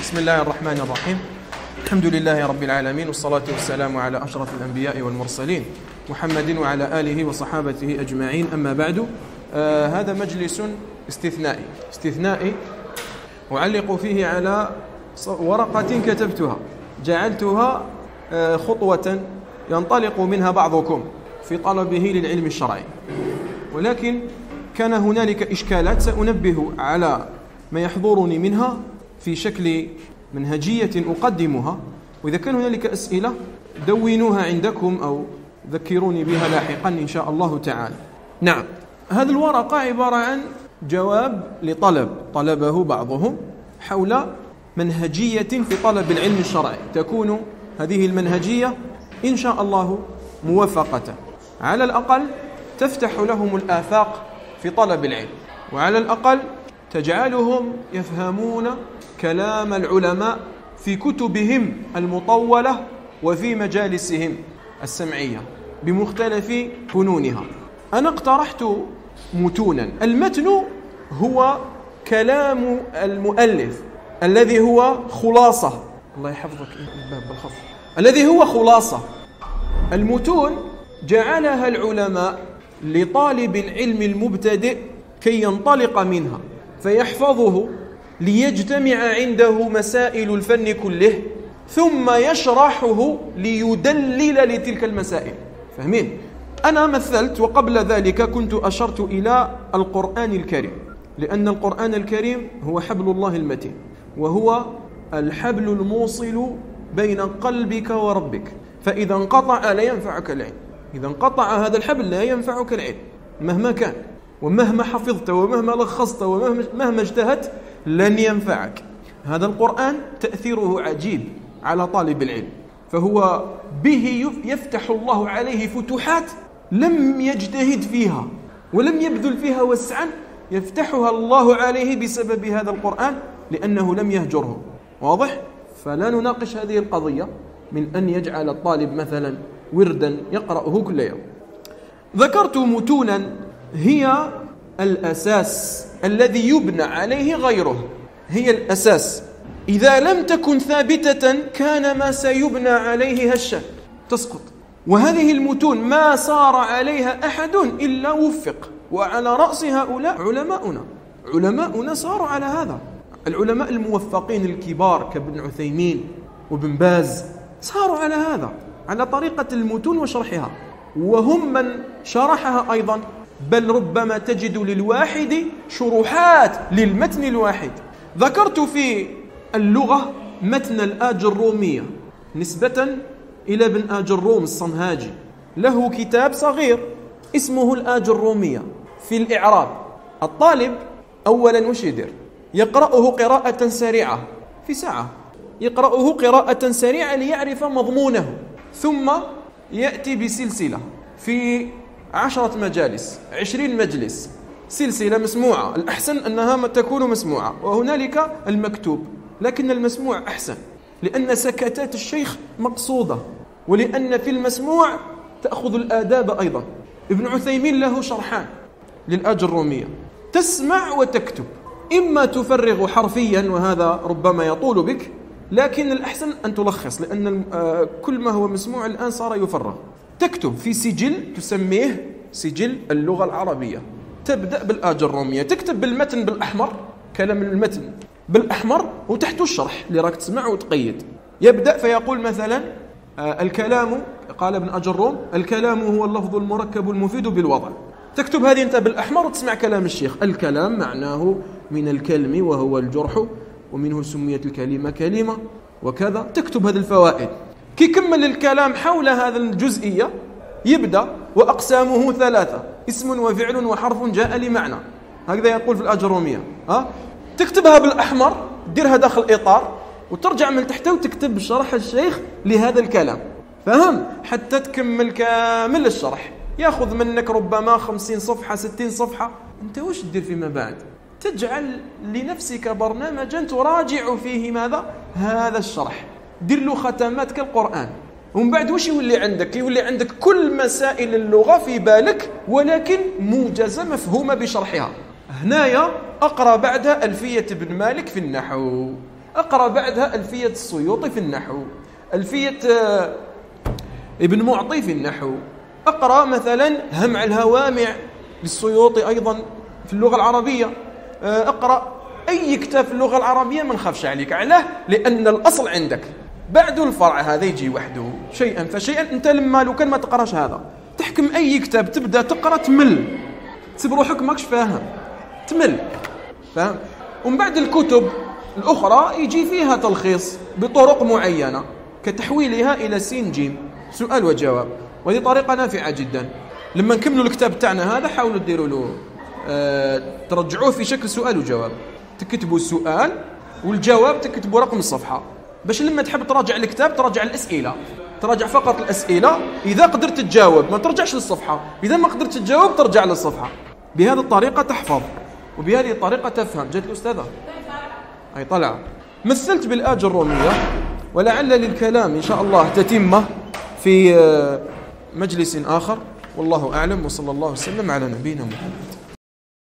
بسم الله الرحمن الرحيم. الحمد لله رب العالمين، والصلاة والسلام على أشرف الأنبياء والمرسلين محمد وعلى آله وصحابته أجمعين. أما بعد، هذا مجلس استثنائي أعلق فيه على ورقة كتبتها، جعلتها خطوة ينطلق منها بعضكم في طلبه للعلم الشرعي، ولكن كان هنالك إشكالات سأنبه على ما يحضرني منها في شكل منهجية أقدمها، وإذا كان هنالك أسئلة دونوها عندكم أو ذكروني بها لاحقا إن شاء الله تعالى. نعم، هذه الورقة عبارة عن جواب لطلب طلبه بعضهم حول منهجية في طلب العلم الشرعي، تكون هذه المنهجية إن شاء الله موفقة، على الأقل تفتح لهم الآفاق في طلب العلم، وعلى الأقل تجعلهم يفهمون كلام العلماء في كتبهم المطولة وفي مجالسهم السمعية بمختلف فنونها. أنا اقترحت متونا، المتن هو كلام المؤلف الذي هو خلاصة، الله يحفظك الباب بالخف، الذي هو خلاصة. المتون جعلها العلماء لطالب العلم المبتدئ كي ينطلق منها فيحفظه ليجتمع عنده مسائل الفن كله، ثم يشرحه ليدلل لتلك المسائل. فاهمين؟ أنا مثلت، وقبل ذلك كنت أشرت إلى القرآن الكريم، لأن القرآن الكريم هو حبل الله المتين، وهو الحبل الموصل بين قلبك وربك، فإذا انقطع لا ينفعك العلم، إذا انقطع هذا الحبل لا ينفعك العلم مهما كان، ومهما حفظت ومهما لخصت ومهما اجتهدت لن ينفعك. هذا القرآن تأثيره عجيب على طالب العلم، فهو به يفتح الله عليه فتوحات لم يجتهد فيها ولم يبذل فيها وسعا، يفتحها الله عليه بسبب هذا القرآن لأنه لم يهجره. واضح؟ فلا نناقش هذه القضية من أن يجعل الطالب مثلا وردا يقرأه كل يوم. ذكرت متونا هي الأساس الذي يبنى عليه غيره، هي الأساس، إذا لم تكن ثابتة كان ما سيبنى عليه هشة تسقط. وهذه المتون ما صار عليها أحد إلا وفق، وعلى رأس هؤلاء علماؤنا صاروا على هذا، العلماء الموفقين الكبار كابن عثيمين وابن باز صاروا على هذا، على طريقة المتون وشرحها، وهم من شرحها أيضا، بل ربما تجد للواحد شروحات للمتن الواحد. ذكرت في اللغة متن الآج الرومية نسبة إلى ابن آج الروم الصنهاجي، له كتاب صغير اسمه الآج الرومية في الإعراب. الطالب أولا وش يدير؟ يقرأه قراءة سريعة في ساعة، يقرأه قراءة سريعة ليعرف مضمونه، ثم يأتي بسلسلة في 10 مجالس 20 مجلس، سلسلة مسموعة، الأحسن أنها تكون مسموعة، وهنالك المكتوب، لكن المسموع أحسن لأن سكتات الشيخ مقصودة، ولأن في المسموع تأخذ الآداب أيضا. ابن عثيمين له شرحان للآج الرومية، تسمع وتكتب، إما تفرغ حرفيا وهذا ربما يطول بك، لكن الأحسن أن تلخص، لأن كل ما هو مسموع الآن صار يفرغ. تكتب في سجل تسميه سجل اللغة العربية، تبدأ بالآج الرومية، تكتب بالمتن بالأحمر، كلام المتن بالأحمر، وتحته الشرح اللي راك تسمع وتقيد. يبدأ فيقول مثلا الكلام، قال ابن آج الروم: الكلام هو اللفظ المركب المفيد بالوضع. تكتب هذه أنت بالأحمر وتسمع كلام الشيخ: الكلام معناه من الكلم وهو الجرح، ومنه سميت الكلمة كلمة، وكذا. تكتب هذه الفوائد. كي يكمل الكلام حول هذا الجزئية يبدأ: وأقسامه 3: اسم وفعل وحرف جاء لمعنى. هكذا يقول في الآج الرومية. تكتبها بالأحمر، ديرها داخل إطار، وترجع من تحته وتكتب شرح الشيخ لهذا الكلام، فهم؟ حتى تكمل كامل الشرح، يأخذ منك ربما 50 صفحة 60 صفحة. أنت وش تدير فيما بعد؟ تجعل لنفسك برنامجا تراجع فيه ماذا؟ هذا الشرح، دير له ختمات كالقرآن، ومن بعد وش يولي عندك؟ يولي عندك كل مسائل اللغة في بالك، ولكن موجزة مفهومة بشرحها. هنايا أقرأ بعدها ألفية بن مالك في النحو، اقرأ بعدها ألفية السيوطي في النحو، ألفية ابن معطي في النحو، اقرأ مثلا همع الهوامع للسيوطي أيضا في اللغة العربية، اقرأ أي كتاب في اللغة العربية ما نخافش عليك. علاه؟ لأن الأصل عندك، بعد الفرع هذا يجي وحده شيئا فشيئا. أنت لو كان ما تقراش هذا تحكم أي كتاب تبدأ تقرأ تمل، تسيب روحك ماكش فاهم، تمل، فاهم؟ ومن بعد الكتب الأخرى يجي فيها تلخيص بطرق معينة كتحويلها إلى سين جيم، سؤال وجواب، وهذه طريقة نافعة جدا. لما نكملوا الكتاب تاعنا هذا حاولوا ديروا له ترجعوه في شكل سؤال وجواب، تكتبوا السؤال والجواب تكتبوا رقم الصفحة، باش لما تحب تراجع الكتاب تراجع الأسئلة، تراجع فقط الأسئلة. إذا قدرت تجاوب ما ترجعش للصفحة، إذا ما قدرت تجاوب ترجع للصفحة. بهذه الطريقة تحفظ، وبهذه الطريقة تفهم. جت الأستاذة أي طلع. مثلت بالآج الرومية، ولعل للكلام إن شاء الله تتمة في مجلس آخر، والله أعلم، وصلى الله وسلم على نبينا محمد.